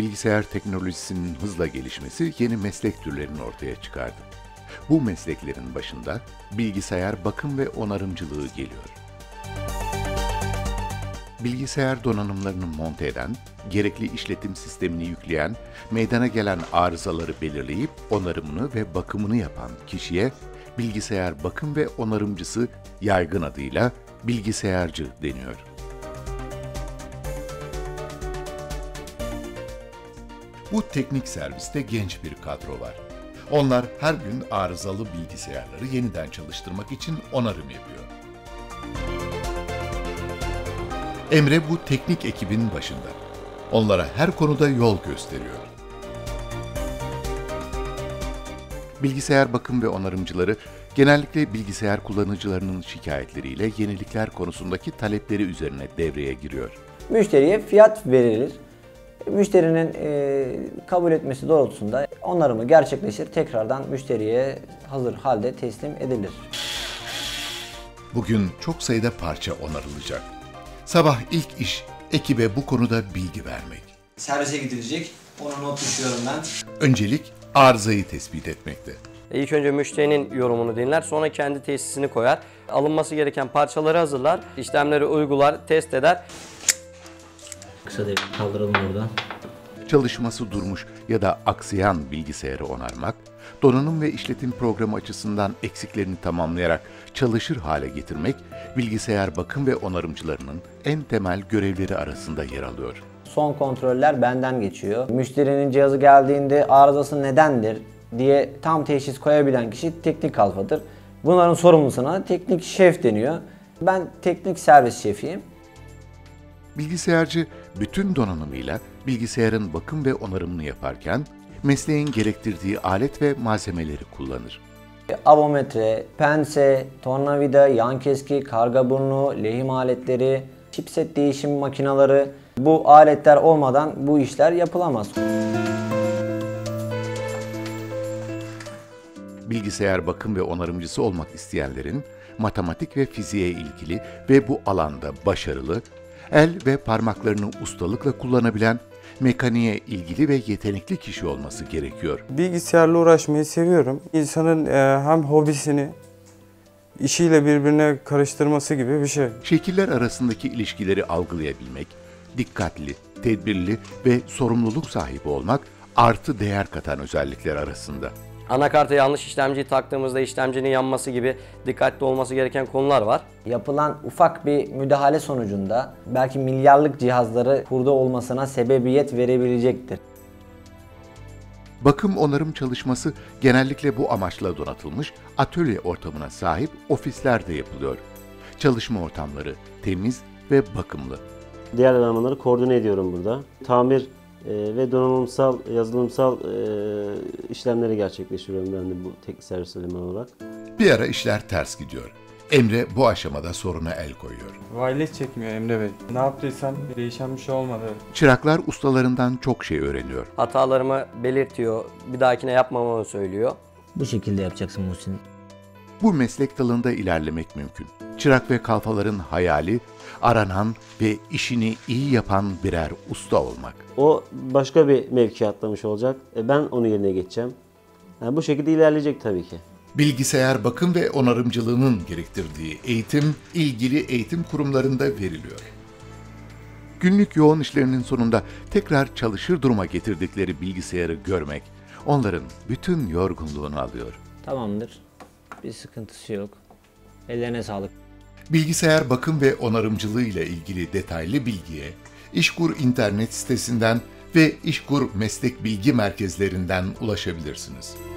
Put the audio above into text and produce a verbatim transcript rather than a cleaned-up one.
bilgisayar teknolojisinin hızla gelişmesi yeni meslek türlerini ortaya çıkardı. Bu mesleklerin başında bilgisayar bakım ve onarımcılığı geliyor. Bilgisayar donanımlarını monte eden, gerekli işletim sistemini yükleyen, meydana gelen arızaları belirleyip onarımını ve bakımını yapan kişiye bilgisayar bakım ve onarımcısı, yaygın adıyla bilgisayarcı deniyor. Bu teknik serviste genç bir kadro var. Onlar her gün arızalı bilgisayarları yeniden çalıştırmak için onarım yapıyor. Emre bu teknik ekibin başında. Onlara her konuda yol gösteriyor. Bilgisayar bakım ve onarımcıları genellikle bilgisayar kullanıcılarının şikayetleriyle yenilikler konusundaki talepleri üzerine devreye giriyor. Müşteriye fiyat verilir. Müşterinin e, kabul etmesi doğrultusunda onarımı gerçekleşir. Tekrardan müşteriye hazır halde teslim edilir. Bugün çok sayıda parça onarılacak. Sabah ilk iş ekibe bu konuda bilgi vermek. Servise gidilecek. Ona not düşüyorum ben. Öncelik arızayı tespit etmekte. İlk önce müşterinin yorumunu dinler, sonra kendi tesisini koyar. Alınması gereken parçaları hazırlar, işlemleri uygular, test eder. Kısa devre kaldıralım buradan. Çalışması durmuş ya da aksayan bilgisayarı onarmak, donanım ve işletim programı açısından eksiklerini tamamlayarak çalışır hale getirmek, bilgisayar bakım ve onarımcılarının en temel görevleri arasında yer alıyor. Son kontroller benden geçiyor. Müşterinin cihazı geldiğinde arızası nedendir diye tam teşhis koyabilen kişi teknik alfadır. Bunların sorumlusuna teknik şef deniyor. Ben teknik servis şefiyim. Bilgisayarcı bütün donanımıyla bilgisayarın bakım ve onarımını yaparken mesleğin gerektirdiği alet ve malzemeleri kullanır. Avometre, pense, tornavida, yan keski, karga burnu, lehim aletleri, chipset değişim makineleri, bu aletler olmadan bu işler yapılamaz. Bilgisayar bakım ve onarımcısı olmak isteyenlerin matematik ve fiziğe ilgili ve bu alanda başarılı, el ve parmaklarını ustalıkla kullanabilen, mekaniğe ilgili ve yetenekli kişi olması gerekiyor. Bilgisayarla uğraşmayı seviyorum. İnsanın e, hem hobisini, işiyle birbirine karıştırması gibi bir şey. Şekiller arasındaki ilişkileri algılayabilmek, dikkatli, tedbirli ve sorumluluk sahibi olmak artı değer katan özellikler arasında. Anakarta yanlış işlemciyi taktığımızda işlemcinin yanması gibi dikkatli olması gereken konular var. Yapılan ufak bir müdahale sonucunda belki milyarlık cihazları hurda olmasına sebebiyet verebilecektir. Bakım onarım çalışması genellikle bu amaçla donatılmış atölye ortamına sahip ofislerde yapılıyor. Çalışma ortamları temiz ve bakımlı. Diğer elemanları koordine ediyorum burada. Tamir e, ve donanımsal, yazılımsal e, işlemleri gerçekleştiriyorum ben de bu teknik servis elemanı olarak. Bir ara işler ters gidiyor. Emre bu aşamada soruna el koyuyor. Wireless çekmiyor Emre Bey. Ne yaptıysam değişen bir şey olmadı. Çıraklar ustalarından çok şey öğreniyor. Hatalarımı belirtiyor, bir dahakine yapmamamı söylüyor. Bu şekilde yapacaksın Muhsin. Bu meslek dalında ilerlemek mümkün. Çırak ve kalfaların hayali, aranan ve işini iyi yapan birer usta olmak. O başka bir mevkiye atlamış olacak. E, ben onun yerine geçeceğim. Yani bu şekilde ilerleyecek tabii ki. Bilgisayar bakım ve onarımcılığının gerektirdiği eğitim, ilgili eğitim kurumlarında veriliyor. Günlük yoğun işlerinin sonunda tekrar çalışır duruma getirdikleri bilgisayarı görmek, onların bütün yorgunluğunu alıyor. Tamamdır. Bir sıkıntısı yok. Ellerine sağlık. Bilgisayar bakım ve onarımcılığı ile ilgili detaylı bilgiye İşkur internet sitesinden ve İşkur meslek bilgi merkezlerinden ulaşabilirsiniz.